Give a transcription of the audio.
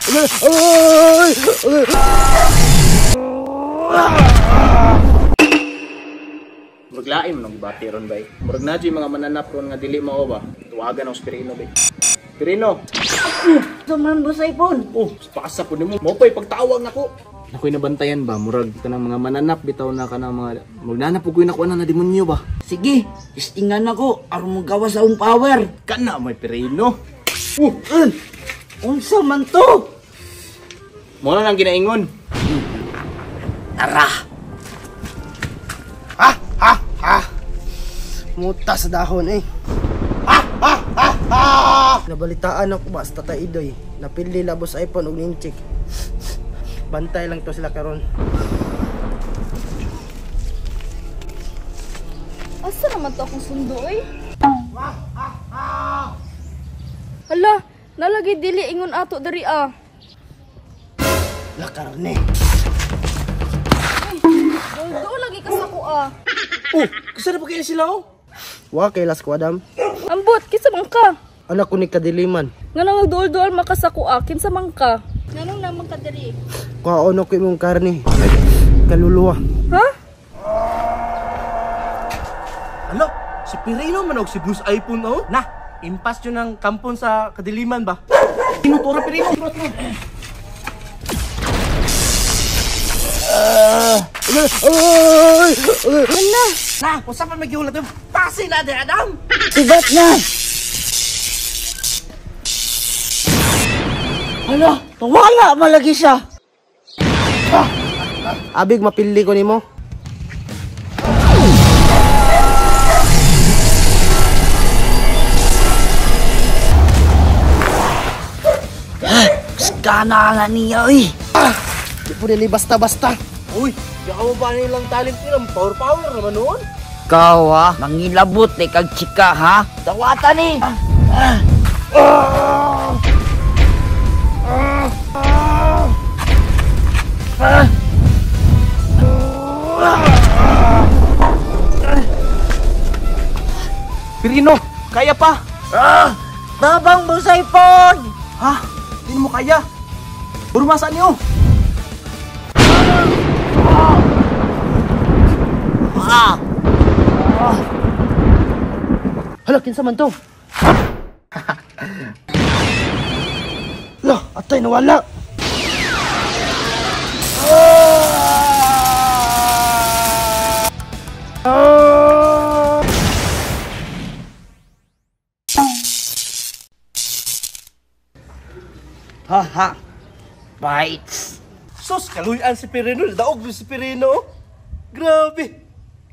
Maglaim nang gibati ron bay. Murag na dyan mga mananap ron nga dili mao ba. Tuwagan ang Spirino bay. Spirino! Suman mo sa ipon. Oh, pasa po nimo. Mo pa'y pagtawag nako. Nakoy nabantayan ba? Murag ka ng mga mananap bitaw na ka ng mga magnanap po ko'y nakuha na demonyo ba? Sige, istingan ako. Aron mo gawa sa akong power. Kana may Spirino. Unsa man to? Mo na lang ginaingon. Tara. Muta sa dahon eh. Nabalitaan ako basta ta idoy. Napili labos iPhone og ninchik. Bantay lang to sila karon. Asa naman to akong sundo eh? Hala, nalagi dili ingon ato dari ah. La karne. Do lagi ka sa ko ah. Oh, kasi na pa kaya sila oh? Wa kay las ko Adam. Ambot, kinsa man ka? Anak ko ni Kadiliman. Nga nagduol-duol makasako ah, kinsa man ka? Nganong naman ka diri? Kuhaon ko imong karne. Kaluluwa. Ha? Ano? Si Pirino man og si Bruce iPhone oh? Na, impas yun ang kampon sa Kadiliman ba? Tinutura Pirino. Ano? Na, kung saan pa maghiulat yung pasi na di Adam! Sibat na. Hala, wala malagi siya. Abig mapili ko nimo. Skana na niya oy. Di po nili basta-basta. Uy, baka mo ba nilang talent nilang power naman noon? Ikaw ha, mangilabot eh kag chika ha. Dawatan ni. Pirino, kaya pa? Tabang mo sa ipon. Ha? Hindi mo kaya. Burumasa niyo. Hala, kinsa man to? Lah, atay nawala. Haha. Bites. Sus, kaluyan si Pirino, daog si Pirino. Grabe.